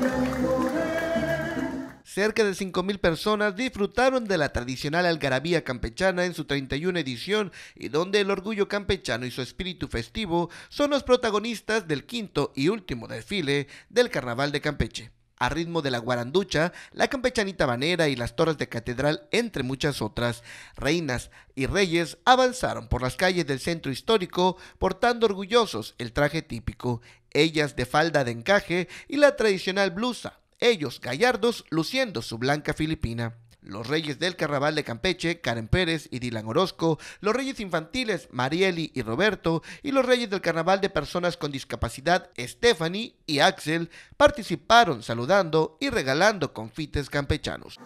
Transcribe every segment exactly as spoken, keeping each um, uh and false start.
Cerca de cinco mil personas disfrutaron de la tradicional algarabía campechana en su treinta y una edición, y donde el orgullo campechano y su espíritu festivo son los protagonistas del quinto y último desfile del Carnaval de Campeche. A ritmo de la guaranducha, la campechanita habanera y las toras de catedral, entre muchas otras, reinas y reyes avanzaron por las calles del centro histórico portando orgullosos el traje típico, ellas de falda de encaje y la tradicional blusa, ellos gallardos luciendo su blanca filipina. Los reyes del Carnaval de Campeche, Karen Pérez y Dylan Orozco, los reyes infantiles, Marieli y Roberto, y los reyes del Carnaval de personas con discapacidad, Stephanie y Axel, participaron saludando y regalando confites campechanos.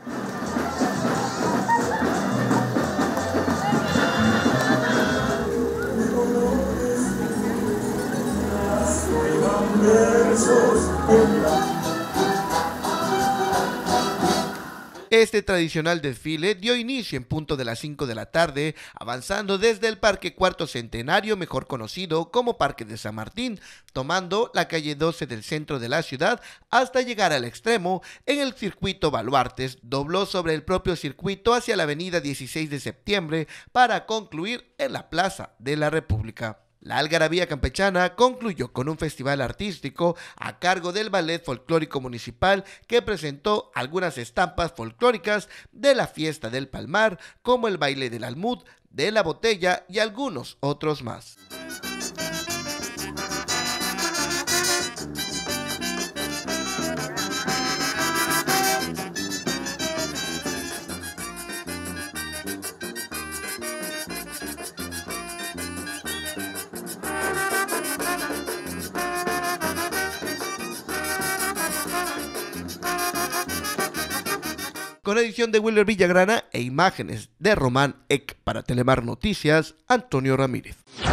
Este tradicional desfile dio inicio en punto de las cinco de la tarde, avanzando desde el Parque Cuarto Centenario, mejor conocido como Parque de San Martín, tomando la calle doce del centro de la ciudad hasta llegar al extremo en el circuito Baluartes, dobló sobre el propio circuito hacia la avenida dieciséis de septiembre para concluir en la Plaza de la República. La algarabía campechana concluyó con un festival artístico a cargo del Ballet Folclórico Municipal, que presentó algunas estampas folclóricas de la fiesta del Palmar, como el baile del almud, de la botella y algunos otros más. Con edición de Willer Villagrana e imágenes de Román Eck para Telemar Noticias, Antonio Ramírez.